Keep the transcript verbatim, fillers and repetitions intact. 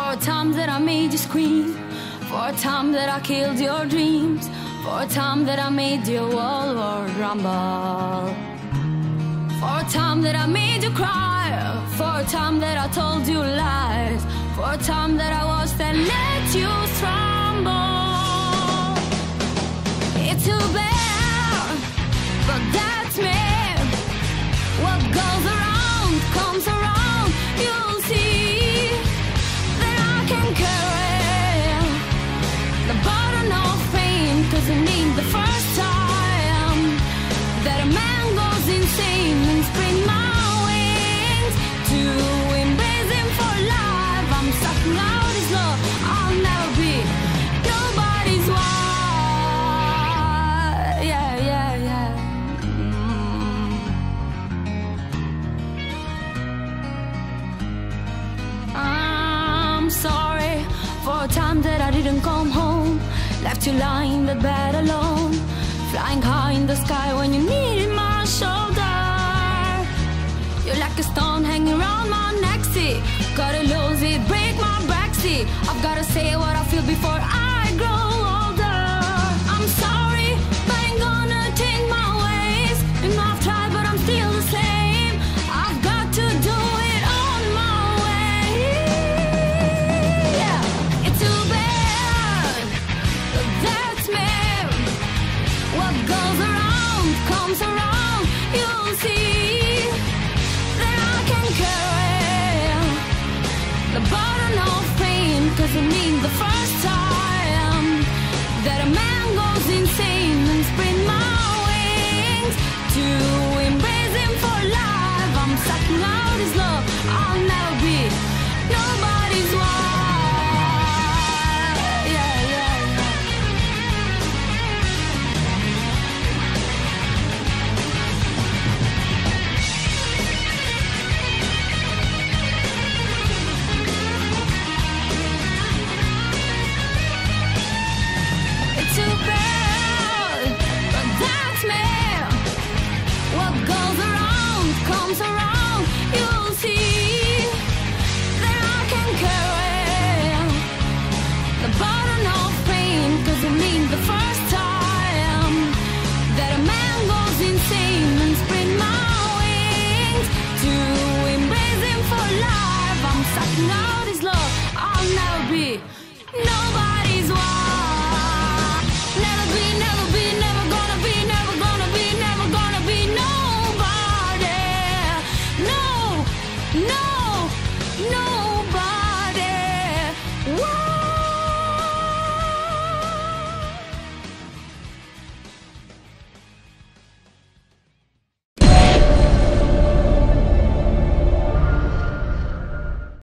For times that I made you scream, for times that I killed your dreams, for times that I made your whole world rumble, for times that I made you cry, for times that I told you lies, for times that I was that let you stumble. It's too bad, but that's me. What goes around comes around. You'll see that I can carry the burden of pain, 'cause it ain't the first time that a man goes insane and spread my wings to embrace him for life. I'm sucking out his love. I'll never be nobody's wife. Yeah, yeah, yeah. Mm. I'm sorry for a time that I didn't come home, left you lying in the bed alone, flying high in the sky when you needed my shoulder. You're like a stone hanging around my neck, see. Gotta lose it, break my back, see. I've gotta say what I feel before I grow older. I'm sorry, but I ain't gonna change my ways. And I've tried, but I'm still the same. I've got to do it on my way. Yeah, it's too bad, but that's me. What goes around comes around. You'll see that I can carry the burden of pain, 'cause it means the first time that a man goes insane and spread my wings to embrace him for life. I'm sucking out his love. I'll never be nobody's wife. Yeah, yeah, yeah. It's too bad, but that's me. What goes around comes around. You'll see that I can carry the burden of pain, 'cause it means the first time that a man goes insane and spread my wings to embrace him for life. I'm sucking out his love. I'll never be nobody.